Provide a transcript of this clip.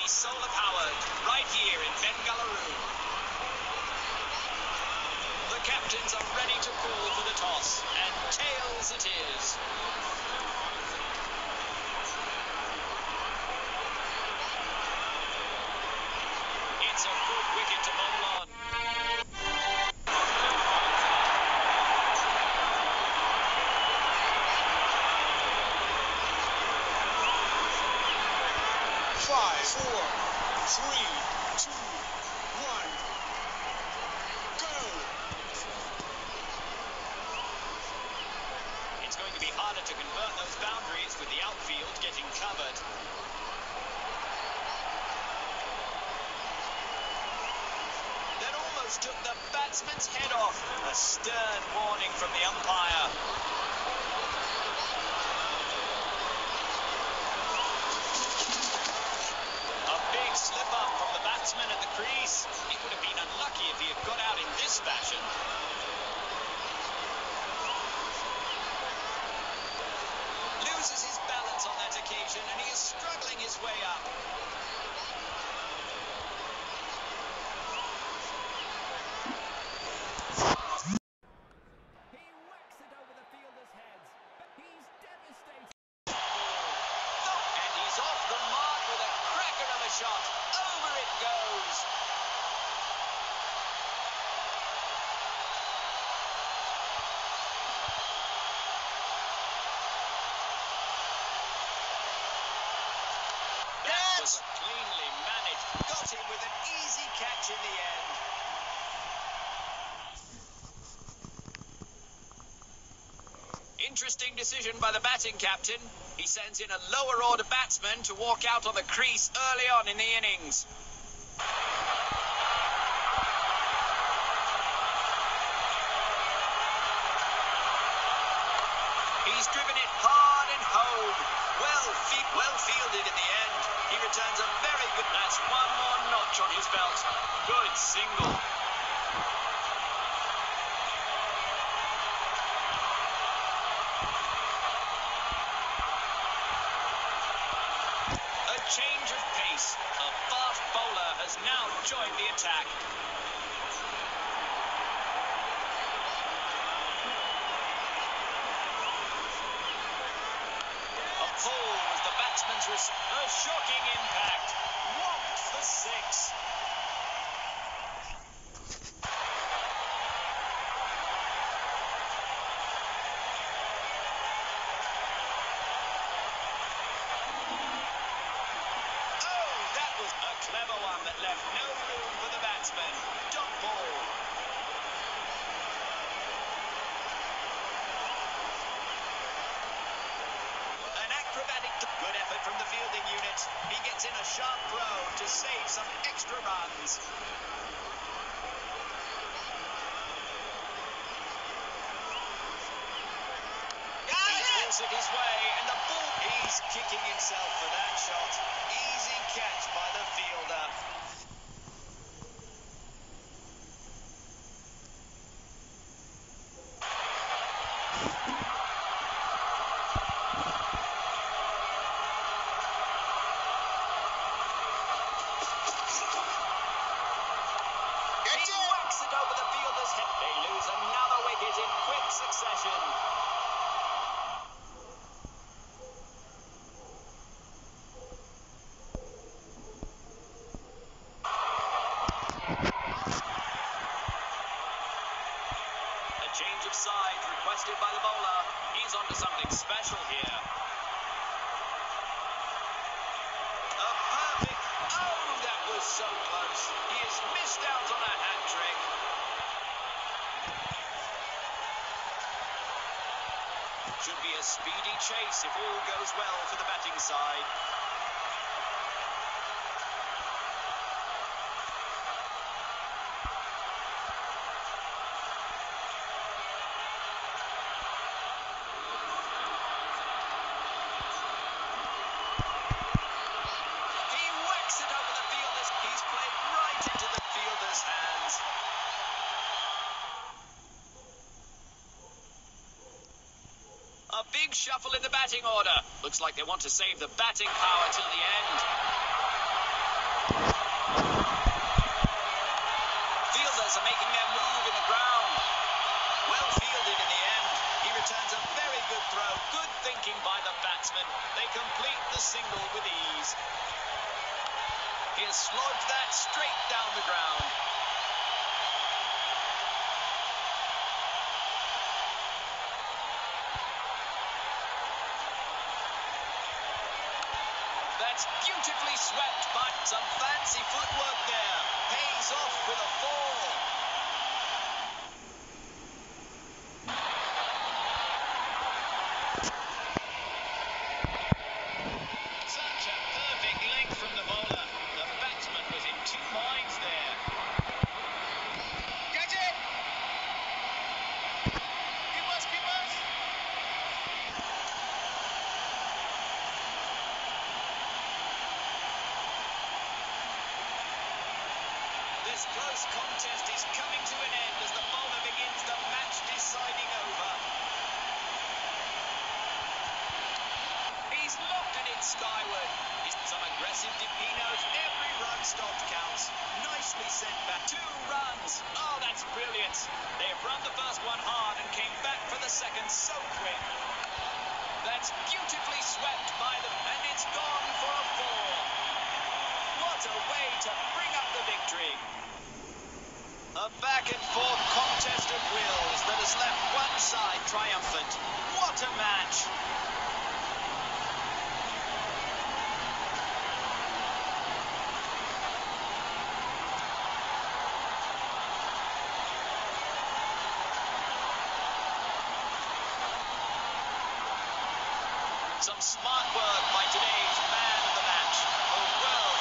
be solar powered right here in Bengaluru. The captains are ready to call for the toss, and tails it is. It's a good wicket to bowl on. Five, four, three, two, one, go! It's going to be harder to convert those boundaries with the outfield getting covered. That almost took the batsman's head off. A stern warning from the umpire. A big slip up from the batsman at the crease. He would have been unlucky if he had got out in this fashion. Loses his balance on that occasion, and he is struggling his way up. He whacks it over the fielder's heads, but he's devastated. And he's off the mark with a cracker of a shot. Over it goes. That was cleanly managed. Got him with an easy catch in the end. Interesting decision by the batting captain. He sends in a lower order batsman to walk out on the crease early on in the innings. He's driven it hard and home. Well fielded in the end. He returns a very good. That's one more notch on his belt. Good single. A change of pace. A fast bowler has now joined the attack. A pull was the batsman's a shocking impact. Whopped for six. Oh, that was a clever one that left no room for the batsman. Dot ball. An acrobatic, good effort from the fielding unit. He gets in a sharp throw to save some extra runs. He forced it his way, and the ball. He's kicking himself for that shot. Easy catch by the fielder. He whacks it over the fielder's head. They lose another wicket in quick succession. A change of side requested by the bowler. He's onto something special here. A perfect. Oh, that was so close. He has missed out on a hat trick. Should be a speedy chase if all goes well for the batting side. He whacks it over the fielder's. He's played right into the fielder's hands. A big shuffle in the batting order. Looks like they want to save the batting power till the end. players are making their move in the ground. Well fielded in the end. He returns a very good throw. Good thinking by the batsman. They complete the single with ease. He has slodged that straight down the ground. That's beautifully swept by some fancy footwork there. Pays off with a four. Such a perfect length from the bowler. The batsman was in two minds there. Get it! Keepers, keepers! This close contest is coming to an end as the bowler begins the match-deciding over. He's lofted it skyward. He's some aggressive Depinos. Every run stopped counts. Nicely sent back. 2 runs. Oh, that's brilliant. They've run the first one hard and came back for the second so quick. That's beautifully swept by them, and it's gone for a 4. What a way to bring up the victory. A back-and-forth contest of wills that has left one side triumphant. What a match! Some smart work by today's man of the match. A well